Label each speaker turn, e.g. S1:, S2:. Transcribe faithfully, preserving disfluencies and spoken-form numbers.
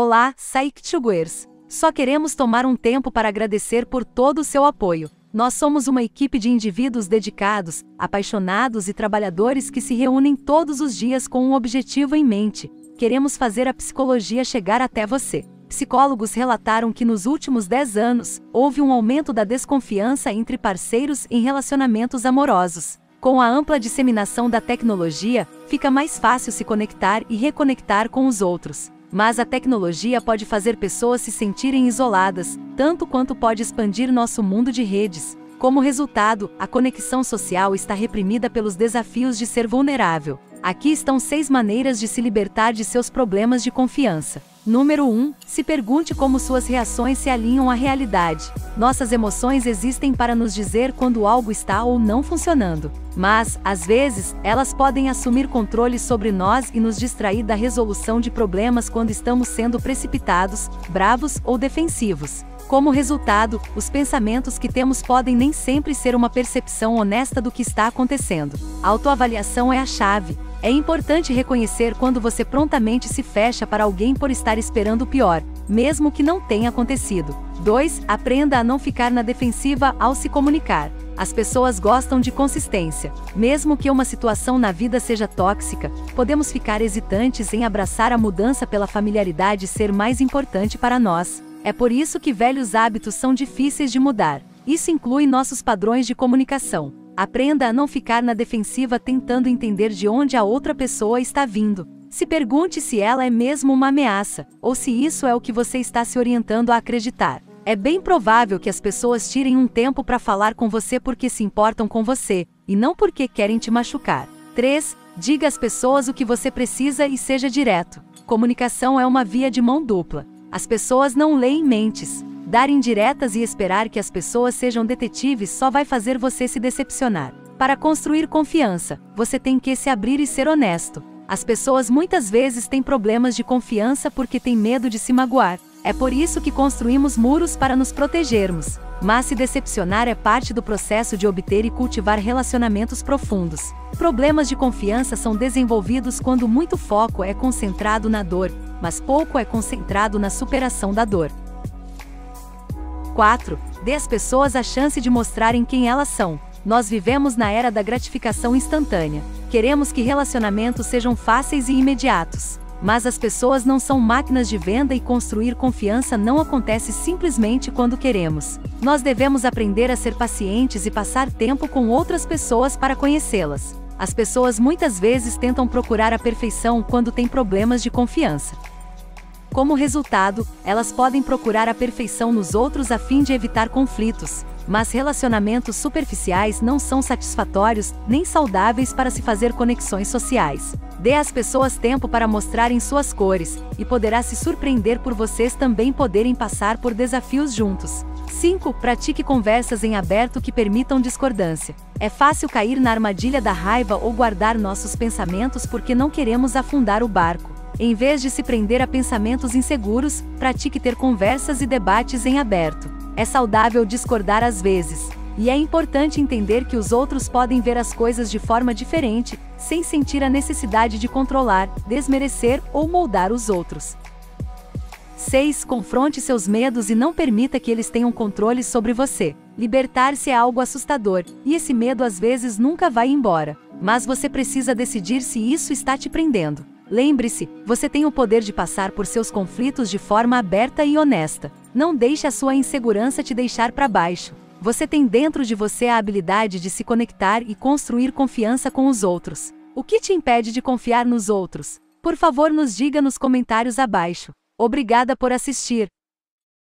S1: Olá, Psychtuguers! Só queremos tomar um tempo para agradecer por todo o seu apoio. Nós somos uma equipe de indivíduos dedicados, apaixonados e trabalhadores que se reúnem todos os dias com um objetivo em mente. Queremos fazer a psicologia chegar até você. Psicólogos relataram que nos últimos dez anos, houve um aumento da desconfiança entre parceiros em relacionamentos amorosos. Com a ampla disseminação da tecnologia, fica mais fácil se conectar e reconectar com os outros. Mas a tecnologia pode fazer pessoas se sentirem isoladas, tanto quanto pode expandir nosso mundo de redes. Como resultado, a conexão social está reprimida pelos desafios de ser vulnerável. Aqui estão seis maneiras de se libertar de seus problemas de confiança. Número um. Se pergunte como suas reações se alinham à realidade. Nossas emoções existem para nos dizer quando algo está ou não funcionando. Mas, às vezes, elas podem assumir controle sobre nós e nos distrair da resolução de problemas quando estamos sendo precipitados, bravos ou defensivos. Como resultado, os pensamentos que temos podem nem sempre ser uma percepção honesta do que está acontecendo. A autoavaliação é a chave. É importante reconhecer quando você prontamente se fecha para alguém por estar esperando o pior, mesmo que não tenha acontecido. dois. Aprenda a não ficar na defensiva ao se comunicar. As pessoas gostam de consistência. Mesmo que uma situação na vida seja tóxica, podemos ficar hesitantes em abraçar a mudança pela familiaridade ser mais importante para nós. É por isso que velhos hábitos são difíceis de mudar. Isso inclui nossos padrões de comunicação. Aprenda a não ficar na defensiva tentando entender de onde a outra pessoa está vindo. Se pergunte se ela é mesmo uma ameaça, ou se isso é o que você está se orientando a acreditar. É bem provável que as pessoas tirem um tempo para falar com você porque se importam com você, e não porque querem te machucar. três. Diga às pessoas o que você precisa e seja direto. Comunicação é uma via de mão dupla. As pessoas não leem mentes. Dar indiretas e esperar que as pessoas sejam detetives só vai fazer você se decepcionar. Para construir confiança, você tem que se abrir e ser honesto. As pessoas muitas vezes têm problemas de confiança porque têm medo de se magoar. É por isso que construímos muros para nos protegermos. Mas se decepcionar é parte do processo de obter e cultivar relacionamentos profundos. Problemas de confiança são desenvolvidos quando muito foco é concentrado na dor, mas pouco é concentrado na superação da dor. quatro. Dê às pessoas a chance de mostrarem quem elas são. Nós vivemos na era da gratificação instantânea. Queremos que relacionamentos sejam fáceis e imediatos. Mas as pessoas não são máquinas de venda e construir confiança não acontece simplesmente quando queremos. Nós devemos aprender a ser pacientes e passar tempo com outras pessoas para conhecê-las. As pessoas muitas vezes tentam procurar a perfeição quando têm problemas de confiança. Como resultado, elas podem procurar a perfeição nos outros a fim de evitar conflitos. Mas relacionamentos superficiais não são satisfatórios, nem saudáveis para se fazer conexões sociais. Dê às pessoas tempo para mostrarem suas cores, e poderá se surpreender por vocês também poderem passar por desafios juntos. cinco. Pratique conversas em aberto que permitam discordância. É fácil cair na armadilha da raiva ou guardar nossos pensamentos porque não queremos afundar o barco. Em vez de se prender a pensamentos inseguros, pratique ter conversas e debates em aberto. É saudável discordar às vezes, e é importante entender que os outros podem ver as coisas de forma diferente, sem sentir a necessidade de controlar, desmerecer ou moldar os outros. seis. Confronte seus medos e não permita que eles tenham controle sobre você. Libertar-se é algo assustador, e esse medo às vezes nunca vai embora. Mas você precisa decidir se isso está te prendendo. Lembre-se, você tem o poder de passar por seus conflitos de forma aberta e honesta. Não deixe a sua insegurança te deixar para baixo. Você tem dentro de você a habilidade de se conectar e construir confiança com os outros. O que te impede de confiar nos outros? Por favor, nos diga nos comentários abaixo. Obrigada por assistir.